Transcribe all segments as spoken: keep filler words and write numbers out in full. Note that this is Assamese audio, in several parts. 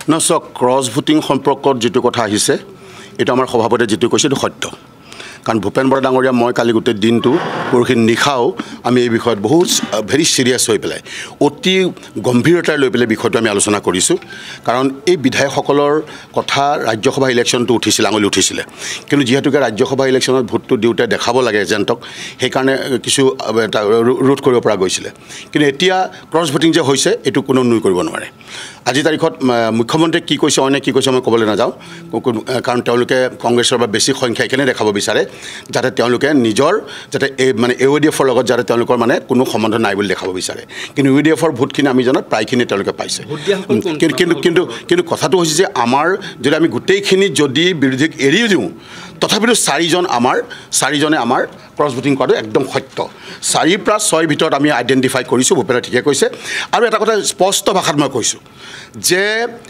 না সক ক্ৰছ ভোটিং সম্পৰ্কত যেটো কথা আহিছে এটা আমাৰ সভাপতি যেটো কৈছে এটা সত্য কাৰণ ভূপেন বৰা ডাঙৰীয়া মই কালি গোটেই দিনটো পৰখি নিখাও আমি এই বিষয়ত বহুত ভেৰি সিৰিয়াছ হৈ পেলাই অতি গম্ভীৰতাৰে লৈ পেলাই বিষয়টো আমি আলোচনা কৰিছো কাৰণ এই বিধায়কসকলৰ কথা ৰাজ্যসভা ইলেকশ্যনটো উঠিছিল আঙুলি উঠিছিল কিন্তু যেহেতুকে ৰাজ্যসভা ইলেকশ্যনত ভোটটো দিওঁতে দেখাব লাগে এজেণ্টক সেইকাৰণে কিছু ৰোধ কৰিব পৰা গৈছিল কিন্তু এতিয়া ক্ৰছ ভোটিং যে হৈছে এইটো কোনো নুই কৰিব নোৱাৰে আজি তাৰিখত মুখ্যমন্ত্ৰী কি কৈছে অনে কি কৈছে মই ক'বলৈ নাযাওঁ কাৰণ তেওঁলোকে কংগ্ৰেছৰ বা বেছি সংখ্যা এখানে দেখাব বিচাৰে যাতে তেওঁলোকে নিজৰ যাতে এই মানে ইউ ডি এফৰ লগত যাতে তেওঁলোকৰ মানে কোনো সম্বন্ধ নাই বুলি দেখাব বিচাৰে কিন্তু ইউ ডি এফৰ ভোটখিনি আমি জানো প্ৰায়খিনি তেওঁলোকে পাইছে কিন্তু কিন্তু কিন্তু কথাটো হৈছে যে আমাৰ যদি আমি গোটেইখিনি যদি বিৰোধীক এৰি দিওঁ তথাপিতো চাৰিজন আমাৰ চাৰিজনে আমাৰ ক্ৰছ ভোটিং কৰাটো একদম সত্য চাৰিৰ পৰা ছয়ৰ ভিতৰত আমি আইডেণ্টিফাই কৰিছোঁ ভূপেনে ঠিকে কৈছে আৰু এটা কথা স্পষ্ট ভাষাত মই কৈছোঁ যে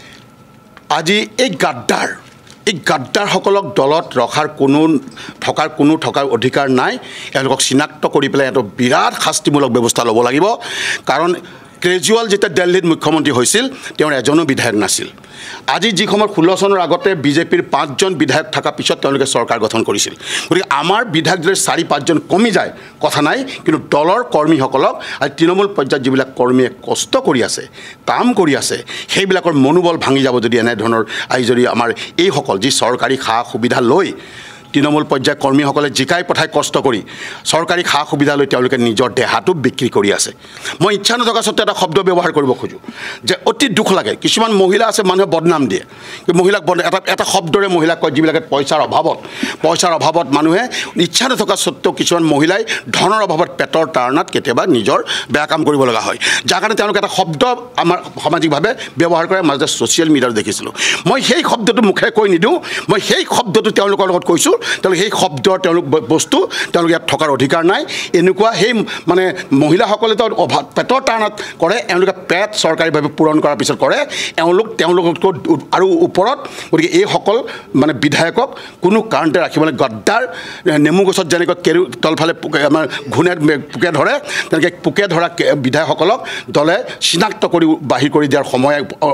আজি এই গাদ্দাৰ এই গাদ্দাৰসকলক দলত ৰখাৰ কোনো থকাৰ কোনো থকাৰ অধিকাৰ নাই এওঁলোকক চিনাক্ত কৰি পেলাই এটা বিৰাট শাস্তিমূলক ব্যৱস্থা ল'ব লাগিব কাৰণ কেজুৱেল যেতিয়া দিল্লীত মুখ্যমন্ত্ৰী হৈছিল তেওঁৰ এজনো বিধায়ক নাছিল আজি যি সময়ত ষোল্ল চনৰ আগতে বিজেপিৰ পাঁচজন বিধায়ক থকা পিছত তেওঁলোকে চৰকাৰ গঠন কৰিছিল গতিকে আমাৰ বিধায়ক যদি চাৰি পাঁচজন কমি যায় কথা নাই কিন্তু দলৰ কৰ্মীসকলক আৰু তৃণমূল পৰ্যায়ত যিবিলাক কৰ্মীয়ে কষ্ট কৰি আছে কাম কৰি আছে সেইবিলাকৰ মনোবল ভাঙি যাব যদি এনেধৰণৰ আজি যদি আমাৰ এইসকল যি চৰকাৰী সা সুবিধা লৈ তৃণমূল পৰ্যায়ৰ কৰ্মীসকলে জিকাই পঠাই কষ্ট কৰি চৰকাৰী সা সুবিধা লৈ তেওঁলোকে নিজৰ দেহাটো বিক্ৰী কৰি আছে মই ইচ্ছা নথকা সত্ত্বেও এটা শব্দ ব্যৱহাৰ কৰিব খোজোঁ যে অতি দুখ লাগে কিছুমান মহিলা আছে মানুহে বদনাম দিয়ে মহিলাক এটা এটা শব্দৰে মহিলাক কয় যিবিলাকে পইচাৰ অভাৱত পইচাৰ অভাৱত মানুহে ইচ্ছা নথকা সত্ত্বেও কিছুমান মহিলাই ধনৰ অভাৱত পেটৰ তাৰণাত কেতিয়াবা নিজৰ বেয়া কাম কৰিব লগা হয় যাৰ কাৰণে তেওঁলোকে এটা শব্দ আমাৰ সামাজিকভাৱে ব্যৱহাৰ কৰে মাজতে ছ'চিয়েল মিডিয়াত দেখিছিলোঁ মই সেই শব্দটো মুখে কৈ নিদিওঁ মই সেই শব্দটো তেওঁলোকৰ লগত কৈছোঁ তেওঁলোকে সেই শব্দৰ তেওঁলোক বস্তু তেওঁলোকে ইয়াত থকাৰ অধিকাৰ নাই এনেকুৱা সেই মানে মহিলাসকলে তো অভাৱ পেটৰ তাৰণাত কৰে এওঁলোকে পেট চৰকাৰীভাৱে পূৰণ কৰাৰ পিছত কৰে এওঁলোক তেওঁলোকতকৈ আৰু ওপৰত গতিকে এইসকল মানে বিধায়কক কোনো কাৰণতে ৰাখিবলৈ গদ্দাৰ নেমু গছত যেনেকৈ কেৰু তলফালে আমাৰ ঘূণে পোকে ধৰে তেনেকৈ পোকে ধৰা বিধায়কসকলক দলে চিনাক্ত কৰি বাহিৰ কৰি দিয়াৰ সময়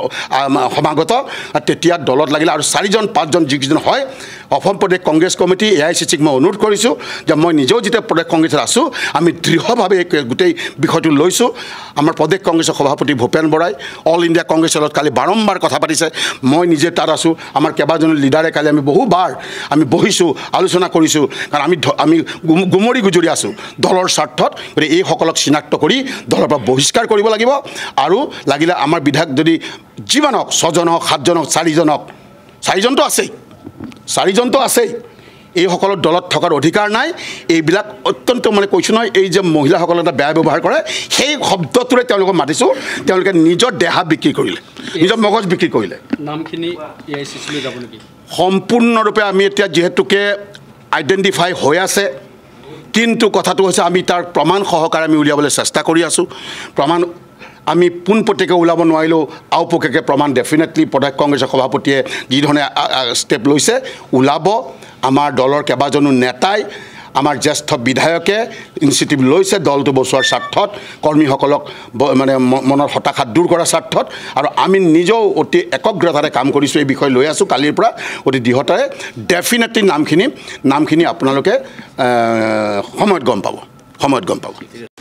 সমাগত তেতিয়া দলত লাগিলে আৰু চাৰিজন পাঁচজন যিকেইজন হয় অসম প্ৰদেশ Congress committee A I C চিক মই অনুৰোধ কৰিছোঁ যে মই নিজেও যেতিয়া প্ৰদেশ কংগ্ৰেছত আছোঁ আমি দৃঢ়ভাৱে গোটেই বিষয়টো লৈছোঁ আমাৰ প্ৰদেশ কংগ্ৰেছৰ সভাপতি ভূপেন বৰাই অল ইণ্ডিয়া কংগ্ৰেছৰ লগত কালি বাৰম্বাৰ কথা পাতিছে মই নিজে তাত আছোঁ আমাৰ কেইবাজনো লিডাৰে কালি আমি বহুবাৰ আমি বহিছোঁ আলোচনা কৰিছোঁ কাৰণ আমি আমি গুমৰি গুজৰি আছোঁ দলৰ স্বাৰ্থত গতিকে এইসকলক চিনাক্ত কৰি দলৰ পৰা বহিষ্কাৰ কৰিব লাগিব আৰু লাগিলে আমাৰ বিধায়ক যদি যিমান হওক ছজন হওক সাতজন হওক চাৰিজন হওক চাৰিজনটো আছেই চাৰিজনটো আছেই এইসকলৰ দলত থকাৰ অধিকাৰ নাই এইবিলাক অত্যন্ত মানে কৈছোঁ নহয় এই যে মহিলাসকলে এটা বেয়া ব্যৱহাৰ কৰে সেই শব্দটোৰে তেওঁলোকক মাতিছোঁ তেওঁলোকে নিজৰ দেহা বিক্ৰী কৰিলে নিজৰ মগজ বিক্ৰী কৰিলে নামখিনি এ আই চি চিলৈ যাব নেকি সম্পূৰ্ণৰূপে আমি এতিয়া যিহেতুকে আইডেণ্টিফাই হৈ আছে কিন্তু কথাটো হৈছে আমি তাৰ প্ৰমাণ সহকাৰে আমি উলিয়াবলৈ চেষ্টা কৰি আছোঁ প্ৰমাণ আমি পোনপটীয়াকৈ ওলাব নোৱাৰিলেও আওপকীয়াকৈ প্ৰমাণ ডেফিনেটলি প্ৰদেশ কংগ্ৰেছৰ সভাপতিয়ে যিধৰণে ষ্টেপ লৈছে ওলাব আমাৰ দলৰ কেইবাজনো নেতাই আমাৰ জ্যেষ্ঠ বিধায়কে ইনিচিয়েটিভ লৈছে দলটো বচোৱাৰ স্বাৰ্থত কৰ্মীসকলক মানে মনৰ হতাশা দূৰ কৰাৰ স্বাৰ্থত আৰু আমি নিজেও অতি একগ্ৰতাৰে কাম কৰিছোঁ এই বিষয় লৈ আছোঁ কালিৰ পৰা অতি দৃঢ়তাৰে ডেফিনেটলি নামখিনি নামখিনি আপোনালোকে সময়ত গম পাব সময়ত গম পাব